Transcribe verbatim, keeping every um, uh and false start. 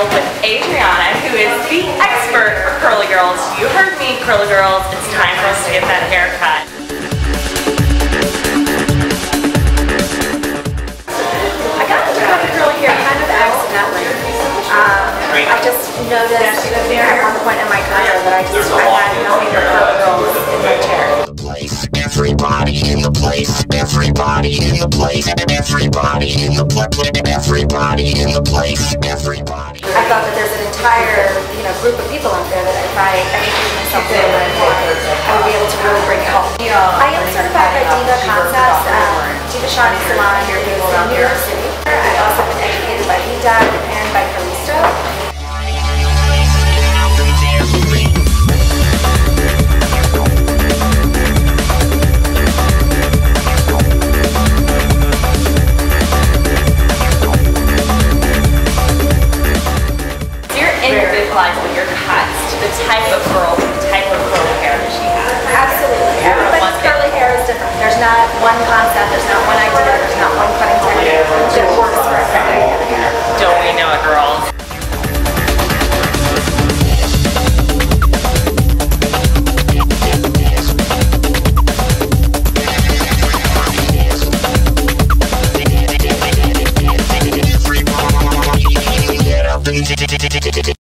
tutorial with Adriana, who is the expert for curly girls. You heard me, curly girls. It's time for us to get that haircut. I got into curly hair kind of accidentally. Um, I just noticed at one point in my career that I just I had nothing but curly girls in my chair. Everybody in the place, everybody in the place, everybody in the place, everybody in the place, everybody. I thought that there's an entire, you know, group of people out there that if I educated myself in, I would be able to really bring it home. I am certified by Deva Concepts, um, Deva Salon here in New York City. I've also been educated by V D A C and by Callisto. Individualize with your cuts to the type of girl, the type of curly hair that she has. Absolutely. Everybody's curly hair is different. There's not one concept, there's not one idea, there's not one cutting technique that works for everybody. Don't we know it, girls? Everybody